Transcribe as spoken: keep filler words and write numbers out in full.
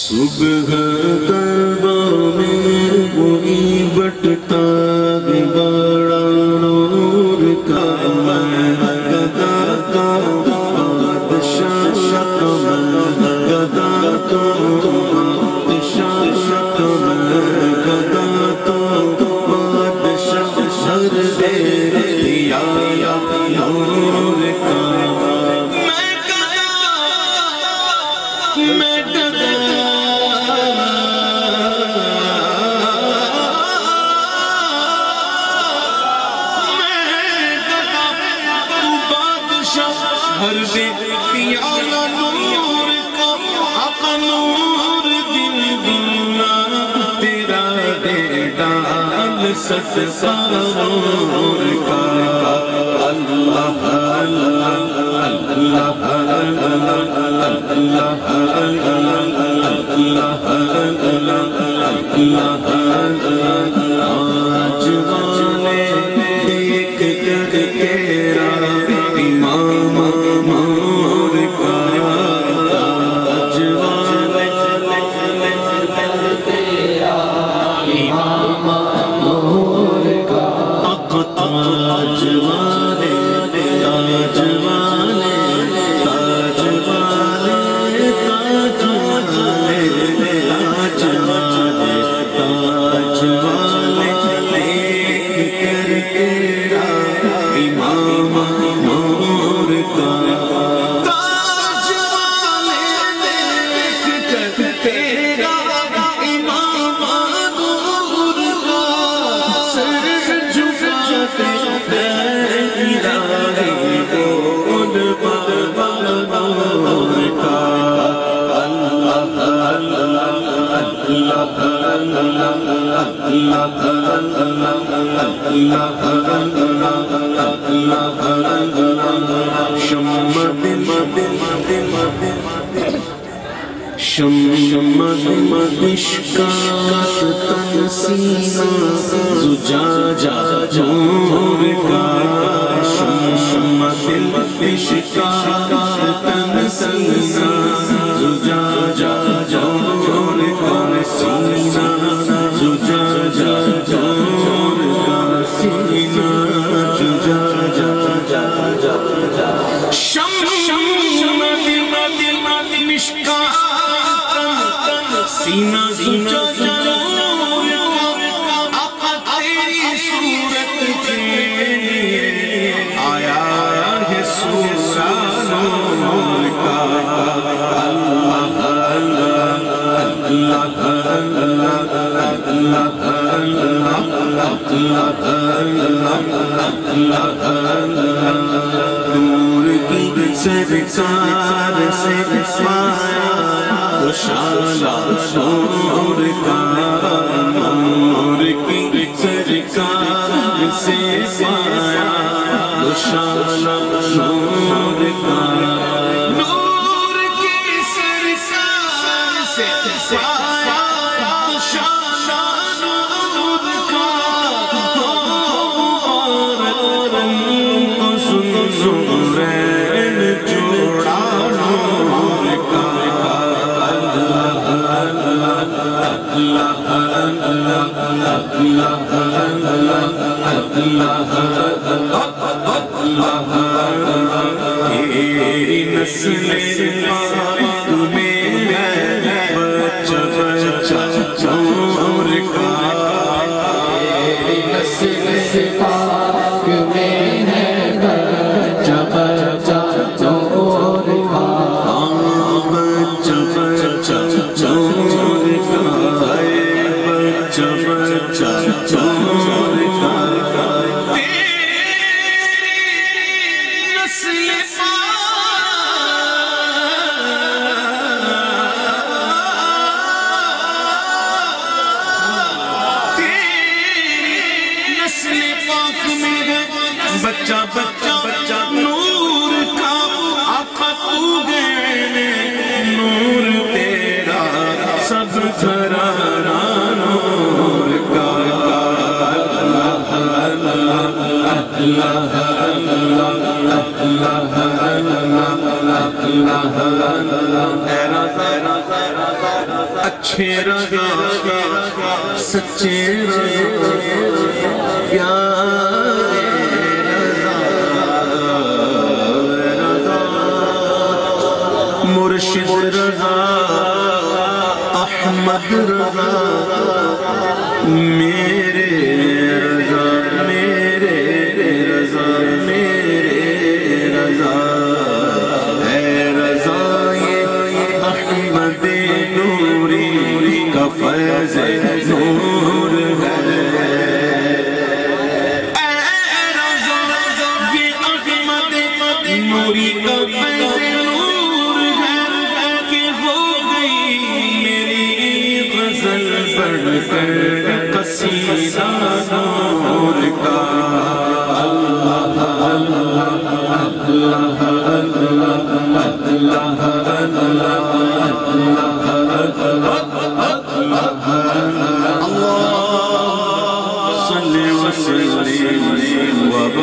صبح طیبہ میں وہی بٹتا بڑا نور کا میں گدا کا بادشاہ کا میں گدا تو بادشاہ کا میں گدا تو بادشاہ ہر دے دیا نور کا میں گدا میں گدا ہر دے پیالہ نور کا آقا نور دل دلنا تیرا دے ڈال ست سارور کا اللہ اللہ اللہ آج والے دیکھ کر تیرا امام مور کا آج والے تیرا امام مور کا آج والے تاج والے تاج والے تاج والے تاج والے تاج والے دیکھ کر تیرا امام مور کا تاج والے دیکھ کر تیرا امام مور کا سر جھکاتے ہیں الہی بول بابا نور کا اللہ اللہ شمع مشکات تن سینہ زجاجہ نور کا شمع مشکات تن سینہ زجاجہ نور کا سینہ زجاجہ نور کا سینہ زجاجہ شمع مشکات سینہ زجاجہ نور کا آقا تیری صورت کے آیا ہے سورہ نور کا اللہ اللہ نور کی سرکار سے پایا شالا نور کا نور کی سرکار سے پایا شالا نور کا نور کی سرکار سے پایا شالا نور کا اور رنگ کو سنورین جوڑا نور کا تیری نسل پاک میں ہے بچہ بچہ نور کا تیری نسل پاک میں ہے بچہ بچہ نور کا بچہ بچہ نور کا بچہ بچہ نور کا بچہ بچہ بچہ نور کا آقا تو گئے نور تیرا سب گھرانہ نور کا اللہ اللہ اللہ اللہ اللہ اچھے رضا سچے رضا پیارے رضا رضا مرشد رضا احمد رضا میرے رضا میرے رضا میرے رضا اے رضا یہ احمد نوری کا فیض نور ہے اے رضا یہ احمد نوری کا فیض نور ہے کہ ہو گئی میری غزل پڑھ کر قصیدہ نور کا اللہ اللہ اللہ اللہ اللہ صلی وسلم